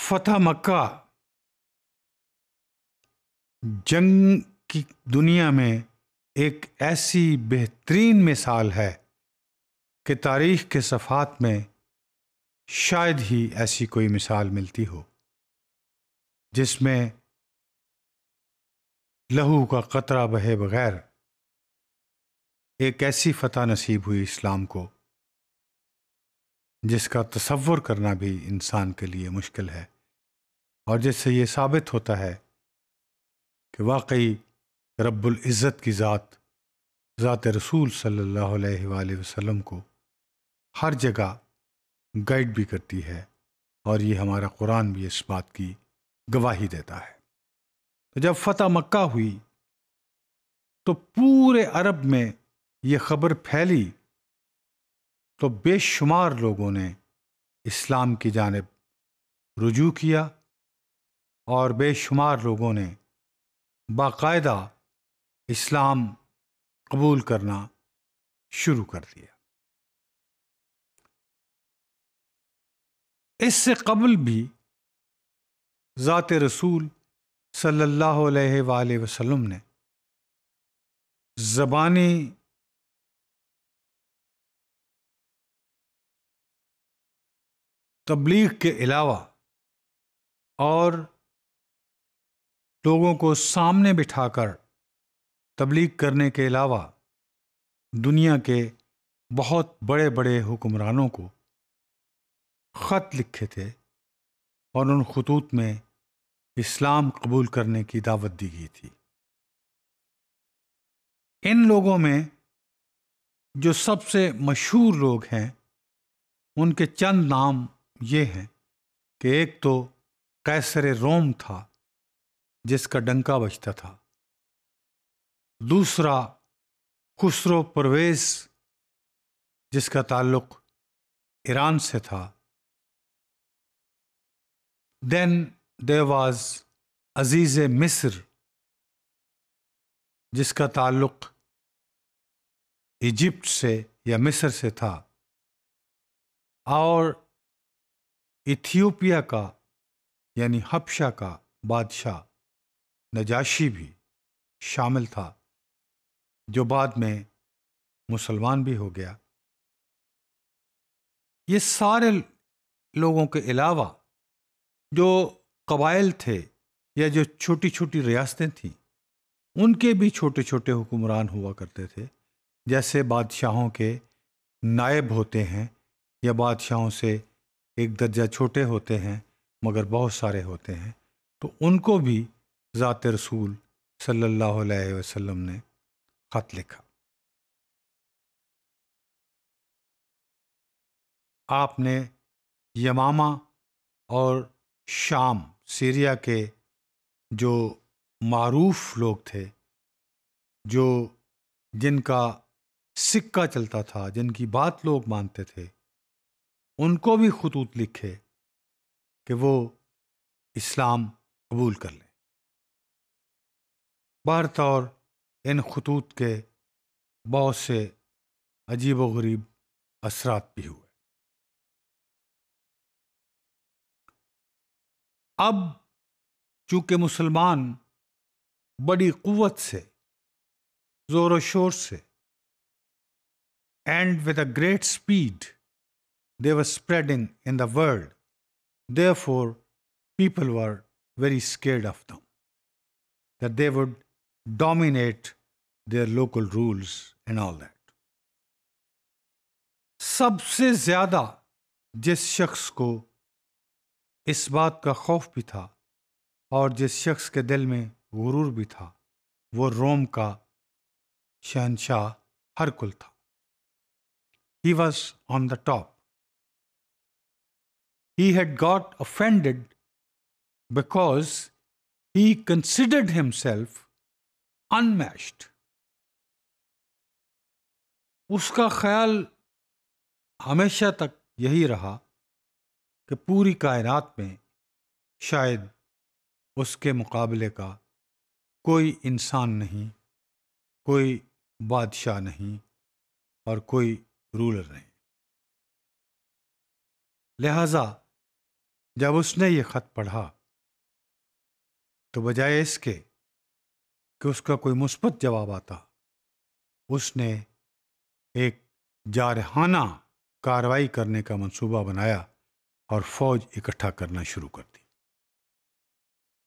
فتح مکہ جنگ کی دنیا میں ایک ایسی بہترین مثال ہے کہ تاریخ کے صفحات میں شاید ہی ایسی کوئی مثال ملتی ہو جس میں لہو کا قطرہ بہے بغیر ایک ایسی فتح نصیب ہوئی اسلام کو جس کا تصور کرنا بھی انسان کے لیے مشکل ہے، اور جس سے یہ ثابت ہوتا ہے کہ واقعی رب العزت کی ذات رسول صلی اللہ علیہ وآلہ وسلم کو ہر جگہ گائیڈ بھی کرتی ہے، اور یہ ہمارا قرآن بھی اس بات کی گواہی دیتا ہے۔ تو جب فتح مکہ ہوئی تو پورے عرب میں یہ خبر پھیلی تو بے شمار لوگوں نے اسلام کی جانب رجوع کیا، اور بے شمار لوگوں نے باقاعدہ اسلام قبول کرنا شروع کر دیا۔ اس سے قبل بھی ذات رسول صلی اللہ علیہ وآلہ وسلم نے زبانی تبلیغ کے علاوہ اور لوگوں کو سامنے بٹھا کر تبلیغ کرنے کے علاوہ دنیا کے بہت بڑے بڑے حکمرانوں کو خط لکھے تھے، اور ان خطوط میں اسلام قبول کرنے کی دعوت دی گئی تھی۔ ان لوگوں میں جو سب سے مشہور لوگ ہیں ان کے چند نام یہ ہیں کہ ایک تو قیصر روم تھا جس کا ڈنکا بجتا تھا، دوسرا خسرو پرویز جس کا تعلق ایران سے تھا، دین there was عزیز مصر جس کا تعلق ایجپٹ سے یا مصر سے تھا، اور ایتھیوپیا کا یعنی حبشہ کا بادشاہ نجاشی بھی شامل تھا، جو بعد میں مسلمان بھی ہو گیا۔ یہ سارے لوگوں کے علاوہ جو قبائل تھے یا جو چھوٹی چھوٹی ریاستیں تھیں ان کے بھی چھوٹے چھوٹے حکمران ہوا کرتے تھے، جیسے بادشاہوں کے نائب ہوتے ہیں یا بادشاہوں سے ایک درجہ چھوٹے ہوتے ہیں مگر بہت سارے ہوتے ہیں، تو ان کو بھی ذات رسول صلی اللہ علیہ وسلم نے خط لکھا۔ آپ نے یمامہ اور شام سیریا کے جو معروف لوگ تھے، جن کا سکہ چلتا تھا، جن کی بات لوگ مانتے تھے، ان کو بھی خطوط لکھے کہ وہ اسلام قبول کر لیں۔ بہرطور ان خطوط کے بہت سے عجیب و غریب اثرات بھی ہوئے۔ اب چونکہ مسلمان بڑی قوت سے، زور و شور سے، and with a great speed they were spreading in the world, therefore people were very scared of them, that they would dominate their local rules and all that. سب سے زیادہ جس شخص کو اس بات کا خوف بھی تھا اور جس شخص کے دل میں غرور بھی تھا، وہ روم کا شہنشاہ ہرقل تھا۔ He was on the top. He had got offended because he considered himself unmatched. اس کا خیال ہمیشہ تک یہی رہا کہ پوری کائنات میں شاید اس کے مقابلے کا کوئی انسان نہیں، کوئی بادشاہ نہیں، اور کوئی رولر نہیں۔ لہذا جب اس نے یہ خط پڑھا تو بجائے اس کے کہ اس کا کوئی مثبت جواب آتا، اس نے ایک جارحانہ کارروائی کرنے کا منصوبہ بنایا اور فوج اکٹھا کرنا شروع کر دی۔